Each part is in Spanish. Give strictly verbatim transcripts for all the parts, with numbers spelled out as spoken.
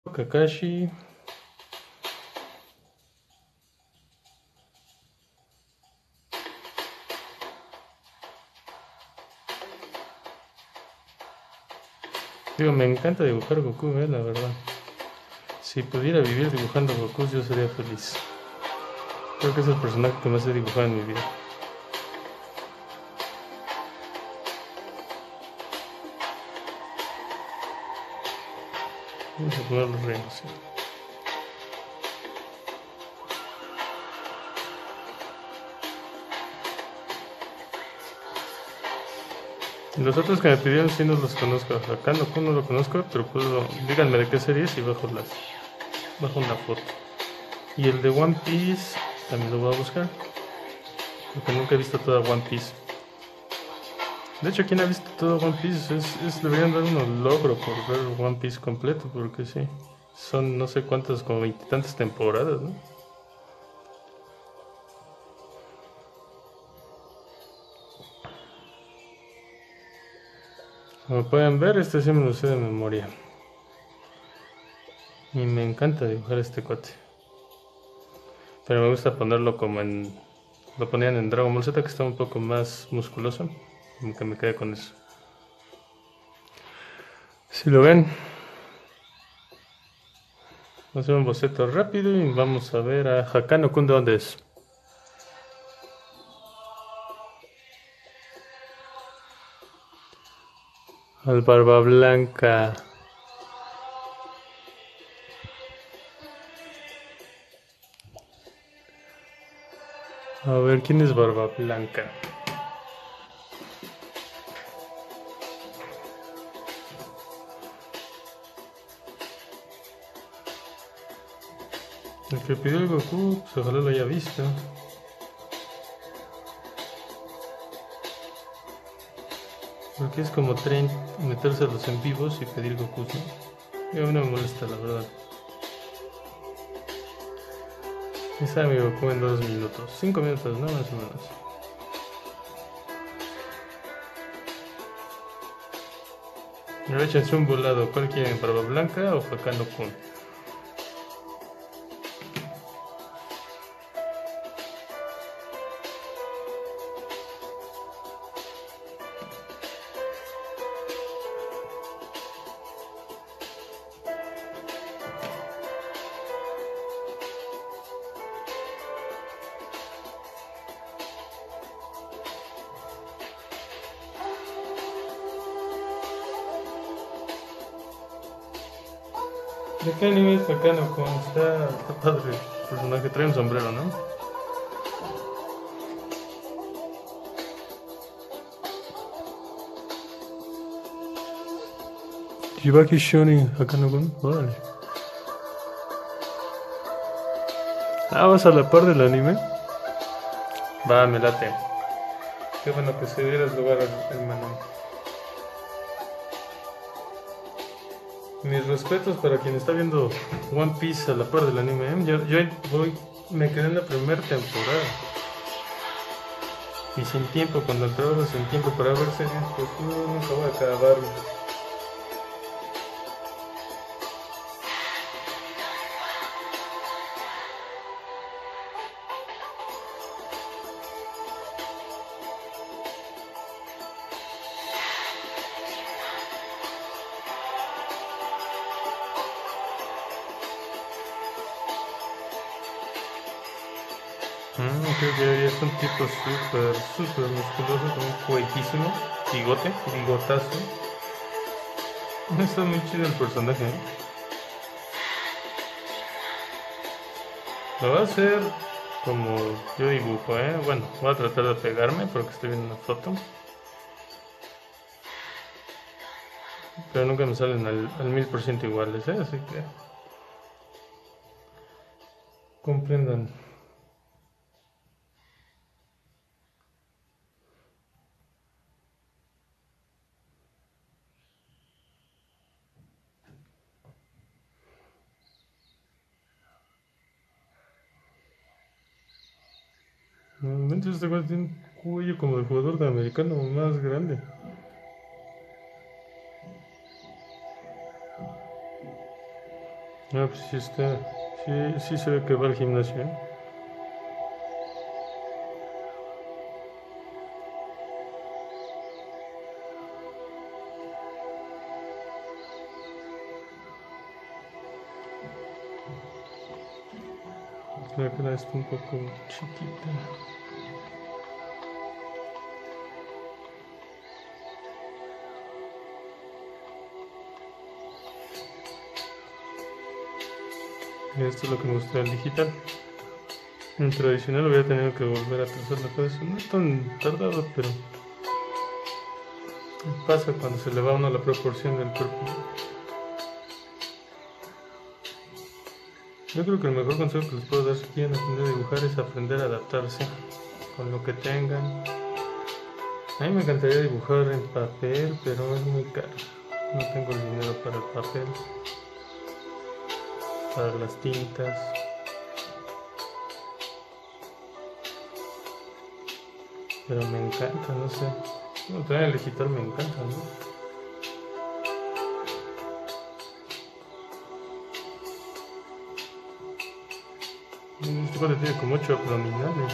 Kakashi. Digo, me encanta dibujar Goku, eh, la verdad. Si pudiera vivir dibujando Goku, yo sería feliz. Creo que es el personaje que más he dibujado en mi vida. Vamos a poner los reinos, sí. Los otros que me pidieron sí no los conozco. Acá no, no lo conozco, pero puedo... Díganme de qué series y bajo las... Bajo una foto. Y el de One Piece también lo voy a buscar. Porque nunca he visto toda One Piece. De hecho, quien ha visto todo One Piece es, es, deberían dar un logro por ver One Piece completo, porque sí. Son no sé cuántas, como veintitantas temporadas, ¿no? Como pueden ver, este sí me lo sé de memoria. Y me encanta dibujar este cuate. Pero me gusta ponerlo como en... Lo ponían en Dragon Ball Z, que está un poco más musculoso. Como que me quedé con eso. Si lo ven, vamos a hacer un boceto rápido y vamos a ver a Hakano Kun, ¿dónde es? Al Barba Blanca. A ver, ¿quién es Barba Blanca? El que pidió el Goku, pues ojalá lo haya visto. Porque es como tren meterse a los en vivos y pedir Goku, ¿no? Y a mí no me molesta, la verdad. Está mi Goku en dos minutos. Cinco minutos, ¿no? Más o menos. Me échense un volado. ¿Cuál quieren? ¿Barba Blanca o Hakano Kun? ¿De qué anime es Hakano Kun? Está, está padre. El personaje trae un sombrero, ¿no? Shibaki Shonin Hakano Kun. Órale. Ah, ¿vas a la par del anime? Va, me late. Qué bueno que se diera lugar al hermano. Mis respetos para quien está viendo One Piece a la par del anime. ¿eh? Yo, yo voy, me quedé en la primera temporada. Y sin tiempo, cuando el trabajo sin tiempo para ver series, pues no, nunca voy a acabarlo. Mm, creo que es un tipo súper, súper musculoso, con un cueltísimo, bigote, bigotazo. Está muy chido el personaje, ¿eh? Lo va a hacer como yo dibujo, ¿eh? Bueno, voy a tratar de pegarme porque estoy viendo una foto. Pero nunca me salen al, al mil por ciento iguales, ¿eh? Así que comprendan. Normalmente este cual tiene un cuello como de jugador de americano más grande. No, pues sí está. Sí, sí se ve que va al gimnasio, ¿eh? La cara está un poco chiquita. Esto es lo que me gusta del digital. En tradicional hubiera tenido que volver a trazar la cabeza. No es tan tardado, pero pasa cuando se le va a uno la proporción del cuerpo. Yo creo que el mejor consejo que les puedo dar si quieren aprender a dibujar es aprender a adaptarse con lo que tengan. A mí me encantaría dibujar en papel, pero es muy caro. No tengo el dinero para el papel, para las tintas. Pero me encanta, no sé. No, también el digital me encanta, ¿no? Este cuate tiene como ocho abdominales.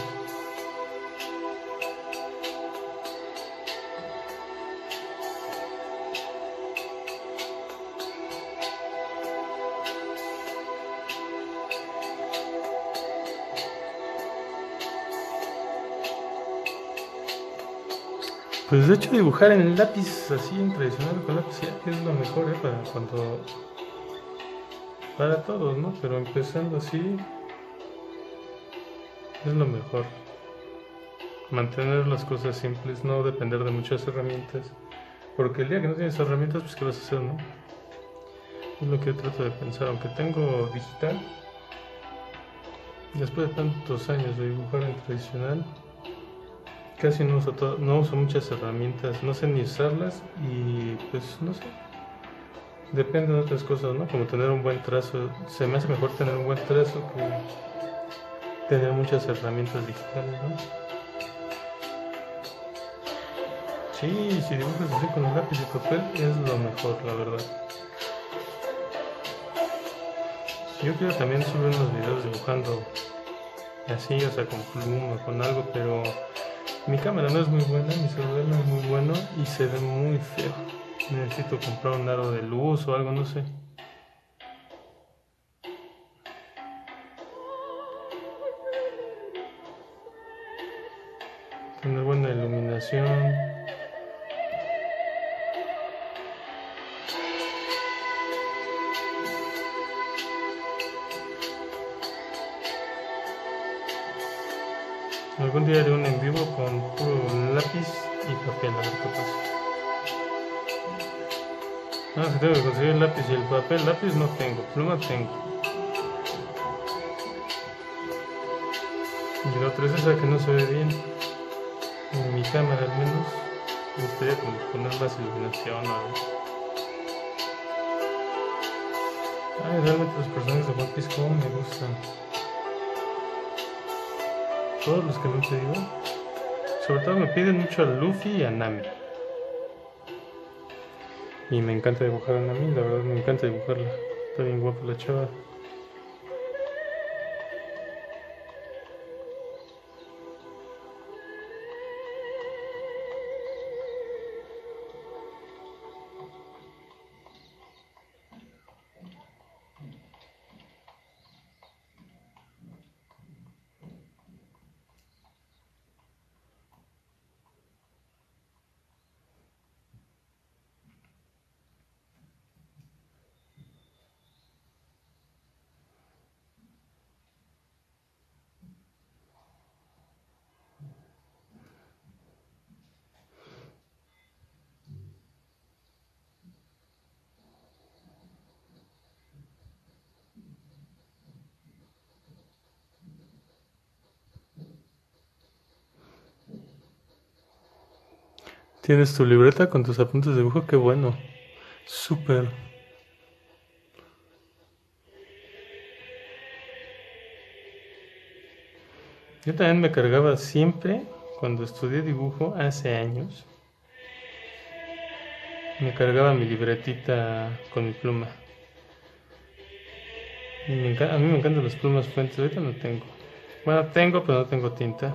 Pues de hecho dibujar en lápiz así en tradicional con lápiz ya es lo mejor, ¿eh? Para cuando... Para todos, ¿no? Pero empezando así es lo mejor. Mantener las cosas simples, no depender de muchas herramientas. Porque el día que no tienes herramientas, pues ¿qué vas a hacer, no? Es lo que yo trato de pensar, aunque tengo digital. Después de tantos años de dibujar en tradicional, casi no uso, todo, no uso muchas herramientas, no sé ni usarlas y pues no sé. Depende de otras cosas, ¿no? Como tener un buen trazo. Se me hace mejor tener un buen trazo que tener muchas herramientas digitales, ¿no? Sí, si dibujas así con un lápiz y papel es lo mejor, la verdad. Yo quiero también subir unos videos dibujando así, o sea, con pluma, con algo, pero mi cámara no es muy buena, mi celular no es muy bueno y se ve muy feo. Necesito comprar un aro de luz o algo, no sé. Tener buena iluminación. Algún día haré un en vivo con puro lápiz y papel, a ver qué pasa. No, si tengo que conseguir el lápiz y el papel. Lápiz no tengo, pluma tengo. Y la otra es esa que no se ve bien. En mi cámara al menos. Me gustaría como poner más iluminación o algo. Ay, realmente los personajes de One Piece como me gustan. Todos los que no te digo. Sobre todo me piden mucho a Luffy y a Nami. Y me encanta dibujar a Nami, la verdad me encanta dibujarla. Está bien guapa la chava. ¿Tienes tu libreta con tus apuntes de dibujo? Qué bueno. Súper. Yo también me cargaba siempre, cuando estudié dibujo hace años, me cargaba mi libretita con mi pluma. Me enca- a mí me encantan las plumas fuentes, ahorita no tengo. Bueno, tengo, pero no tengo tinta.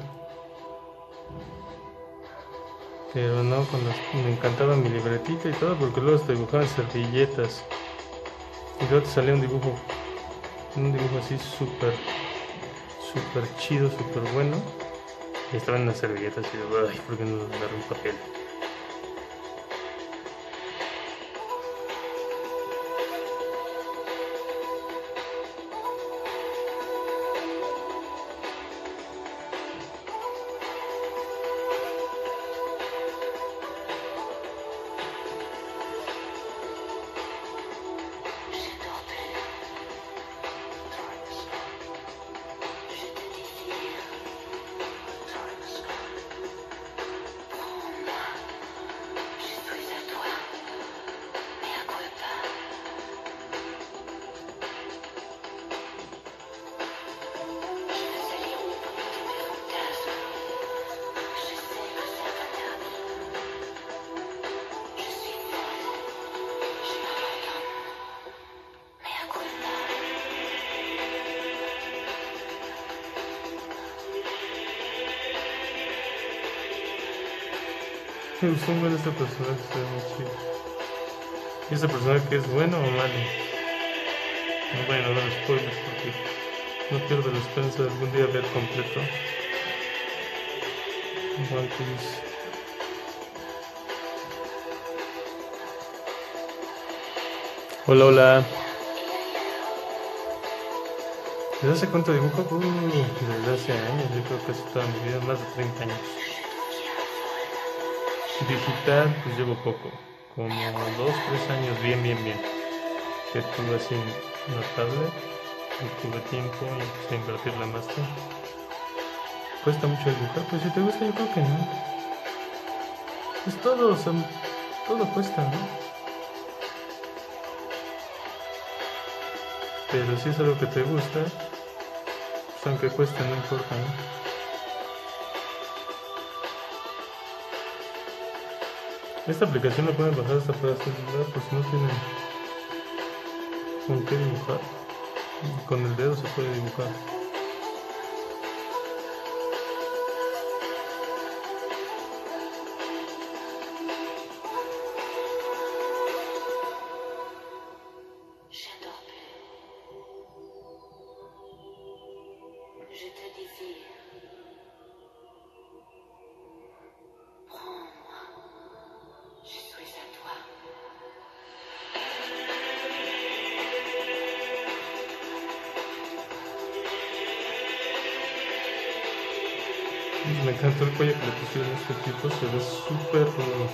Pero no, con las, me encantaba mi libretita y todo, porque luego te dibujaban servilletas. Y luego te salía un dibujo, un dibujo así súper, súper chido, súper bueno. Y estaban en las servilletas y yo, ay, ¿por qué no agarré un papel? Me gustó ver este personaje, está muy chido. ¿Y este personaje es bueno o malo? Bueno, no lo spoilers porque no pierdo la esperanza de algún día ver completo One Piece. Hola, hola. ¿Desde hace cuánto dibujo? Uh, desde hace años, yo creo que casi toda mi vida, más de treinta años. Digital, pues llevo poco, como dos, tres años, bien, bien, bien. Que tuve así una tablet, y tuve tiempo y empecé a invertirla más tiempo. ¿Cuesta mucho dibujar? Pues si te gusta, yo creo que no. Pues todo, o sea, todo cuesta, ¿no? Pero si es algo que te gusta, pues aunque cueste, no importa, ¿no? Esta aplicación la pueden bajar hasta para celular, pues si no tienen con qué dibujar. Con el dedo se puede dibujar. Me encantó el cuello que le pusieron a este tipo, se ve súper rudo.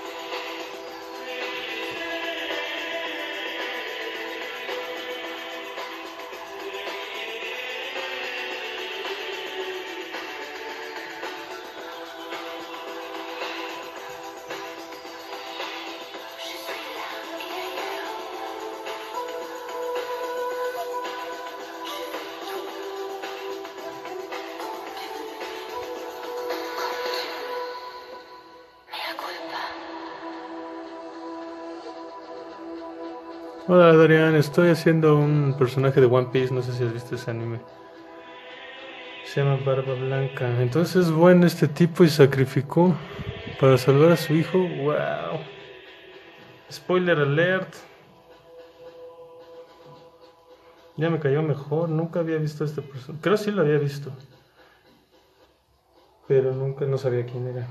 Hola Darian, estoy haciendo un personaje de One Piece, no sé si has visto ese anime. Se llama Barba Blanca. Entonces es bueno este tipo y sacrificó para salvar a su hijo. ¡Wow! Spoiler alert. Ya me cayó mejor, nunca había visto a este personaje. Creo que sí lo había visto. Pero nunca no sabía quién era.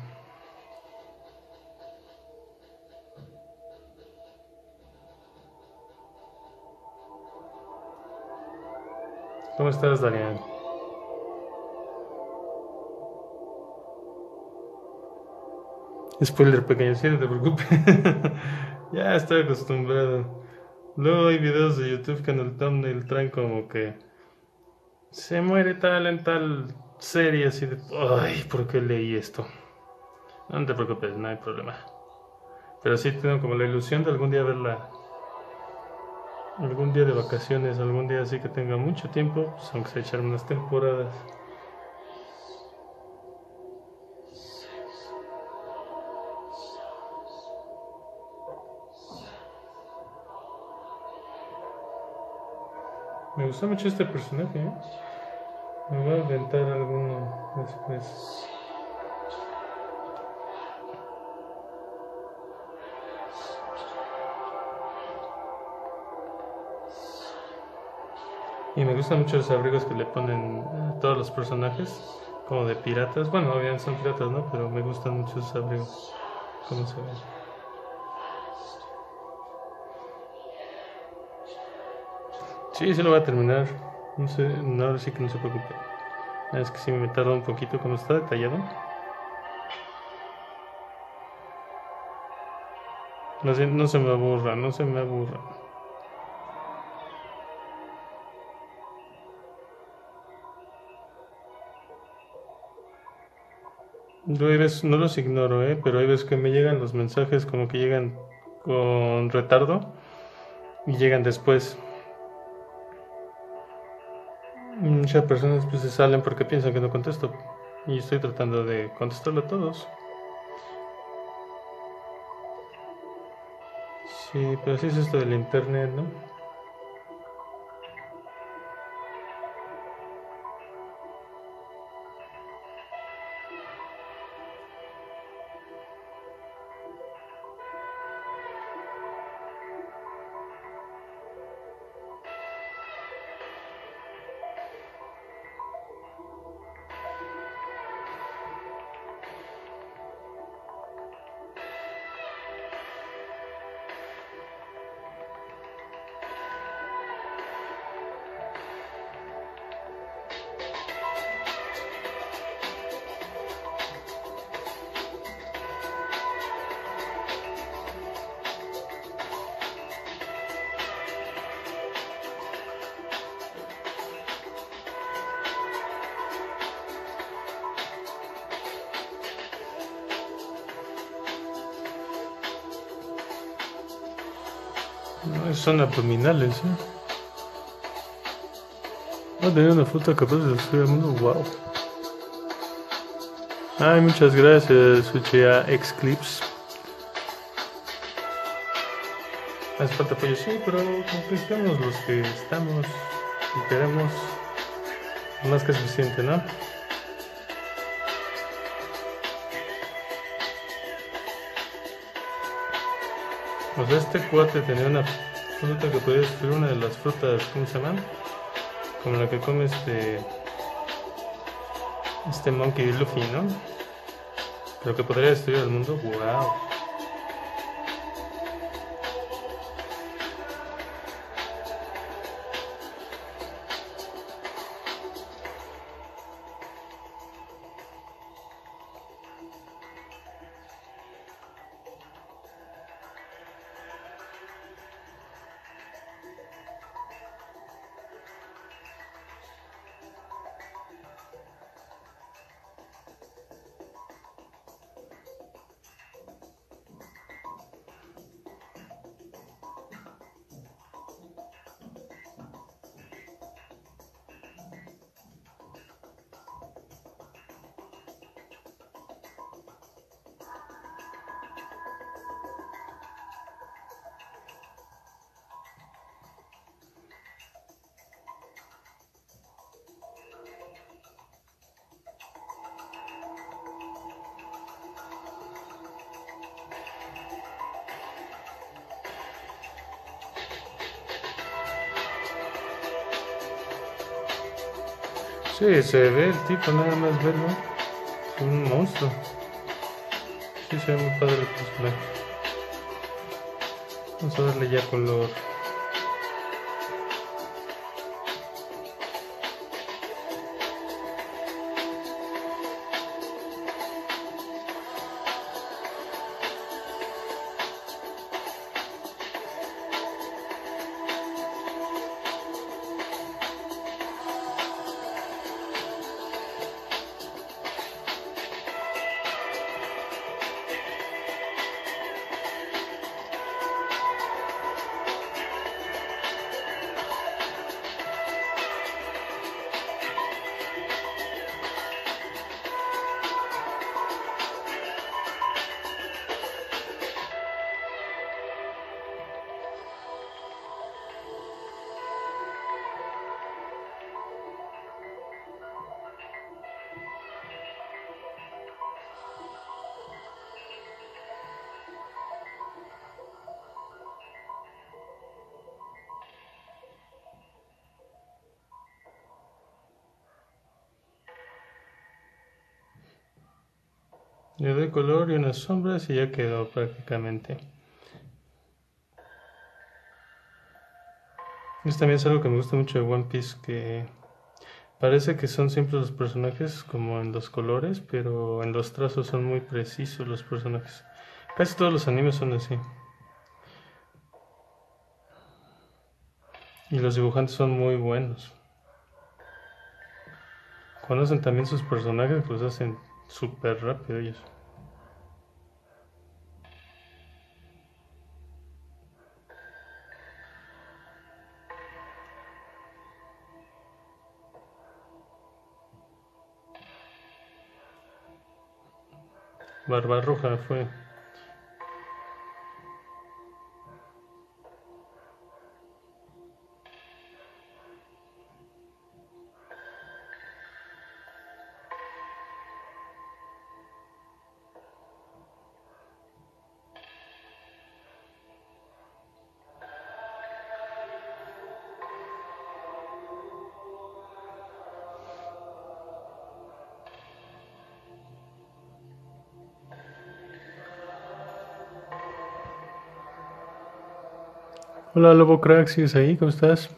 ¿Cómo estás, Darian? Spoiler pequeño, sí, no te preocupes. Ya estoy acostumbrado. Luego hay videos de YouTube que en el thumbnail traen como que se muere tal en tal serie, así de, ay, ¿por qué leí esto? No te preocupes, no hay problema. Pero sí tengo como la ilusión de algún día verla, algún día de vacaciones, algún día así que tenga mucho tiempo, pues aunque sea echar unas temporadas. Me gusta mucho este personaje, ¿eh? Me voy a aventar alguno después. Y me gustan mucho los abrigos que le ponen a todos los personajes, como de piratas. Bueno, obviamente son piratas, ¿no? Pero me gustan mucho esos abrigos, cómo se ven. Sí, sí lo voy a terminar. No sé, no, ahora sí que no se preocupe. Es que sí me tarda un poquito, como está detallado. No, sé, no se me aburra, no se me aburra. Yo hay veces, no los ignoro, ¿eh? Pero hay veces que me llegan los mensajes como que llegan con retardo y llegan después. Muchas personas pues se salen porque piensan que no contesto y estoy tratando de contestarle a todos. Sí, pero así es esto del internet, ¿no? No, son abdominales, ¿eh? Va a tener una fruta capaz de destruir el mundo, wow. Ay, muchas gracias, Suchea Xclips. Hace falta apoyo, sí, pero conquistamos los que estamos y queremos. Más que suficiente, ¿no? O sea, este cuate tenía una fruta que podía destruir una de las frutas, ¿cómo se llaman? Como la que come este. Este Monkey Luffy, ¿no? Pero que podría destruir el mundo, wow. Sí, se ve el tipo, nada más verlo. Es un monstruo. Sí, se ve muy padre el personaje. Vamos a darle ya color. Le doy color y unas sombras y ya quedó prácticamente. Esto también es algo que me gusta mucho de One Piece, que parece que son simples los personajes como en los colores, pero en los trazos son muy precisos los personajes. Casi todos los animes son así. Y los dibujantes son muy buenos. Conocen también sus personajes, los hacen súper rápido ellos. Barbarroja fue. Hola Lobo Crack, ¿sigues ahí? ¿Cómo estás?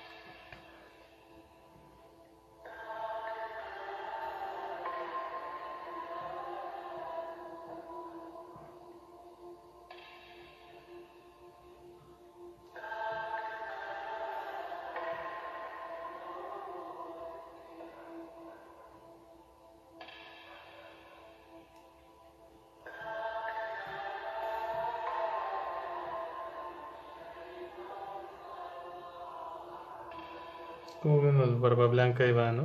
Como vemos, Barba Blanca y va, ¿no?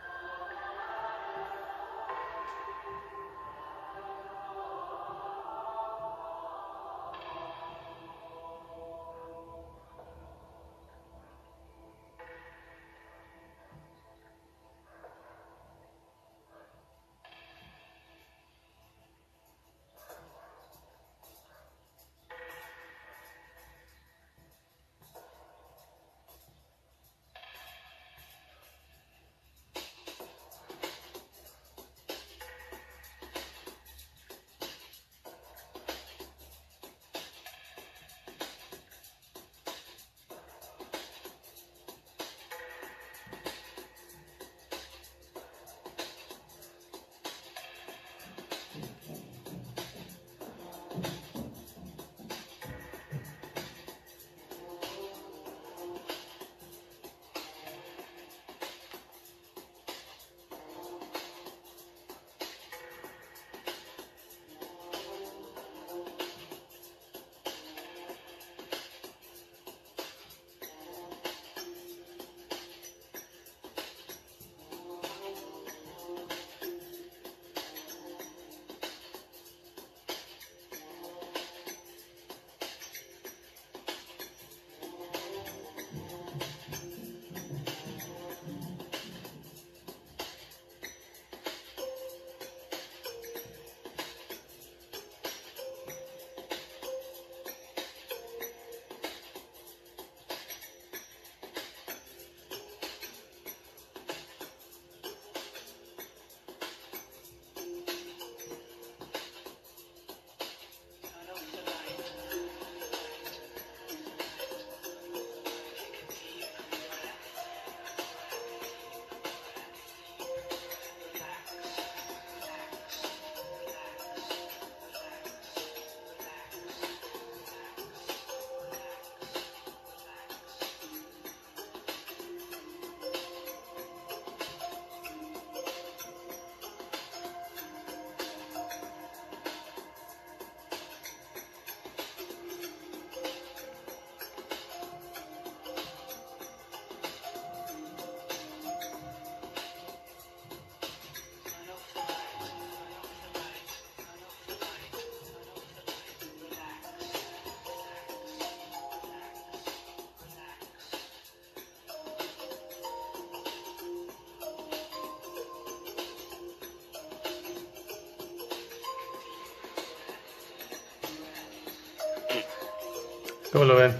¿Cómo lo ven?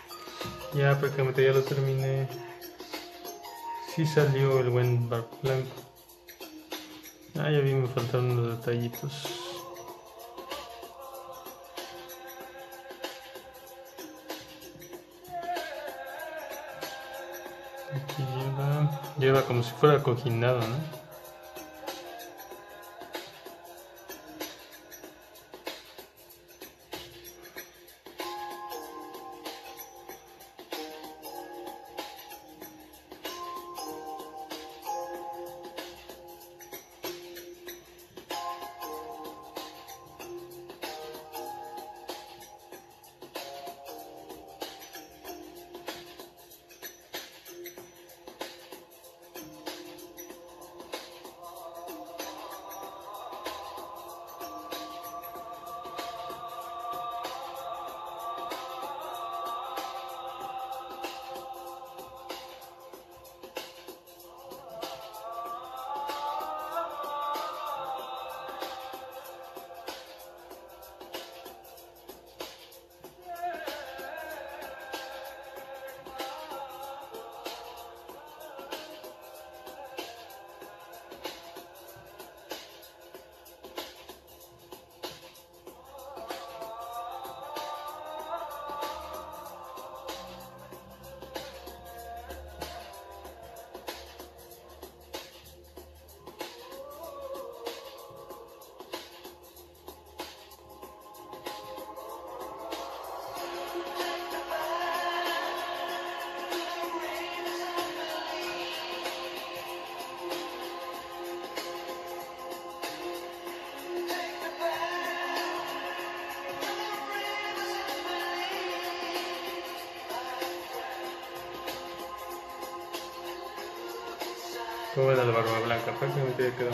Ya prácticamente ya lo terminé. Sí salió el buen Barba Blanco. Ah, ya vi, me faltaron unos detallitos. Aquí lleva, lleva como si fuera cocinado, ¿no? ¿Cómo era la barba blanca? Prácticamente ya quedó.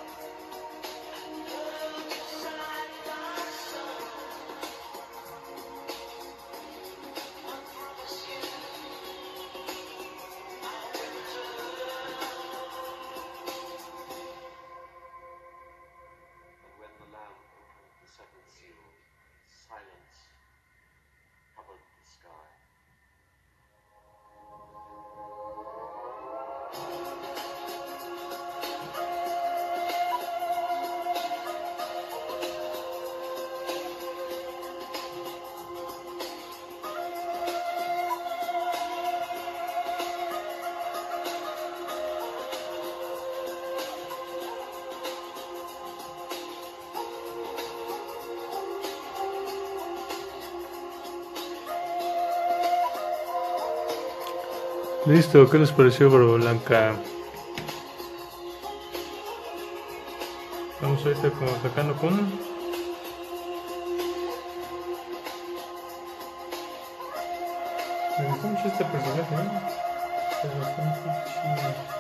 Listo, ¿qué les pareció, Barba Blanca? Vamos ahorita como sacando con. Me gusta mucho este personaje, ¿eh? Está bastante chido.